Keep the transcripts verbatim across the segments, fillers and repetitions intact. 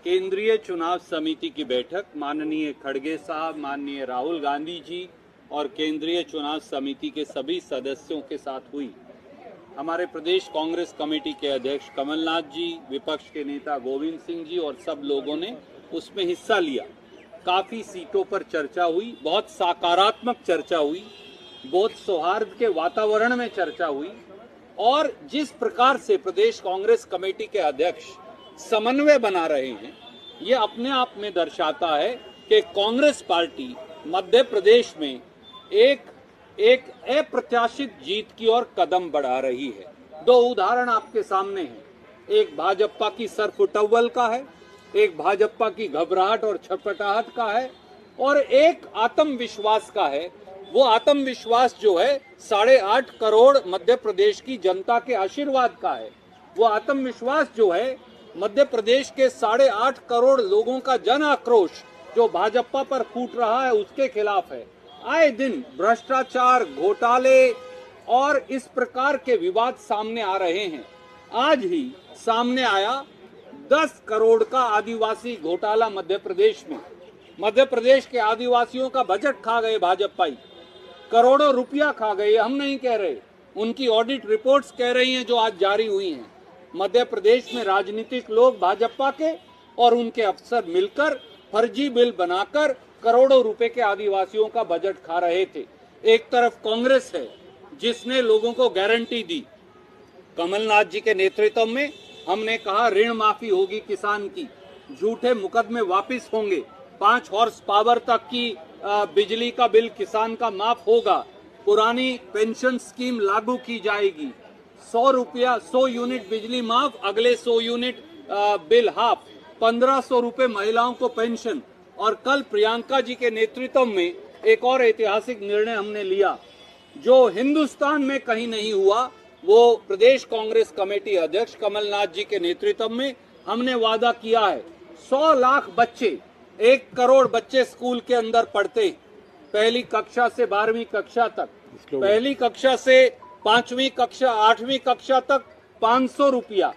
केंद्रीय चुनाव समिति की बैठक माननीय खड़गे साहब, माननीय राहुल गांधी जी और केंद्रीय चुनाव समिति के सभी सदस्यों के साथ हुई। हमारे प्रदेश कांग्रेस कमेटी के अध्यक्ष कमलनाथ जी, विपक्ष के नेता गोविंद सिंह जी और सब लोगों ने उसमें हिस्सा लिया। काफी सीटों पर चर्चा हुई, बहुत सकारात्मक चर्चा हुई, बहुत सौहार्द के वातावरण में चर्चा हुई और जिस प्रकार से प्रदेश कांग्रेस कमेटी के अध्यक्ष समन्वय बना रहे हैं, ये अपने आप में दर्शाता है कि कांग्रेस पार्टी मध्य प्रदेश में एक एक अप्रत्याशित जीत की ओर कदम बढ़ा रही है। दो उदाहरण आपके सामने हैं, एक भाजपा की सरफुटव्वल का है, एक भाजपा की घबराहट और छटपटाहट का है और एक आत्मविश्वास का है। वो आत्मविश्वास जो है साढ़े आठ करोड़ मध्य प्रदेश की जनता के आशीर्वाद का है। वो आत्मविश्वास जो है मध्य प्रदेश के साढ़े आठ करोड़ लोगों का जन आक्रोश जो भाजपा पर फूट रहा है उसके खिलाफ है। आए दिन भ्रष्टाचार, घोटाले और इस प्रकार के विवाद सामने आ रहे हैं। आज ही सामने आया दस करोड़ का आदिवासी घोटाला मध्य प्रदेश में। मध्य प्रदेश के आदिवासियों का बजट खा गए भाजपाई, करोड़ों रुपया खा गए। हम नहीं कह रहे, उनकी ऑडिट रिपोर्ट्स कह रही हैं जो आज जारी हुई हैं। मध्य प्रदेश में राजनीतिक लोग भाजपा के और उनके अफसर मिलकर फर्जी बिल बनाकर करोड़ों रुपए के आदिवासियों का बजट खा रहे थे। एक तरफ कांग्रेस है जिसने लोगों को गारंटी दी। कमलनाथ जी के नेतृत्व में हमने कहा ऋण माफी होगी किसान की, झूठे मुकदमे वापस होंगे, पांच हॉर्स पावर तक की बिजली का बिल किसान का माफ होगा, पुरानी पेंशन स्कीम लागू की जाएगी, सौ रुपया सौ यूनिट बिजली माफ, अगले सौ यूनिट बिल हाफ, पंद्रह सौ रुपए महिलाओं को पेंशन। और कल प्रियंका जी के नेतृत्व में एक और ऐतिहासिक निर्णय हमने लिया जो हिंदुस्तान में कहीं नहीं हुआ। वो प्रदेश कांग्रेस कमेटी अध्यक्ष कमलनाथ जी के नेतृत्व में हमने वादा किया है, सौ लाख बच्चे, एक करोड़ बच्चे स्कूल के अंदर पढ़ते, पहली कक्षा से बारहवीं कक्षा तक, पहली कक्षा से पांचवी कक्षा आठवीं कक्षा तक पाँच सौ रुपया,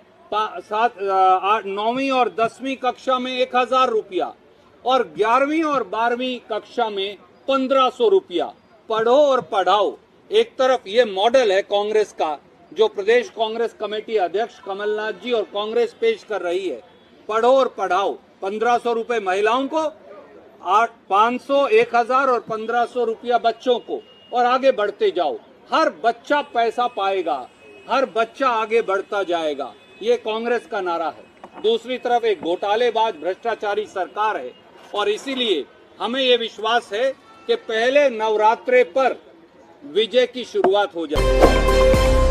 सात नौवीं और दसवीं कक्षा में एक हजार रुपया और ग्यारहवीं और बारहवीं कक्षा में पंद्रह सौ रुपया। पढ़ो और पढ़ाओ। एक तरफ ये मॉडल है कांग्रेस का जो प्रदेश कांग्रेस कमेटी अध्यक्ष कमलनाथ जी और कांग्रेस पेश कर रही है, पढ़ो और पढ़ाओ। पंद्रह सौ रुपए महिलाओं को, आठ पाँच सौ, एक हजार और पंद्रह सौ रुपया बच्चों को, और आगे बढ़ते जाओ। हर बच्चा पैसा पाएगा, हर बच्चा आगे बढ़ता जाएगा, ये कांग्रेस का नारा है। दूसरी तरफ एक घोटालेबाज भ्रष्टाचारी सरकार है और इसीलिए हमें ये विश्वास है कि पहले नवरात्रे पर विजय की शुरुआत हो जाएगी।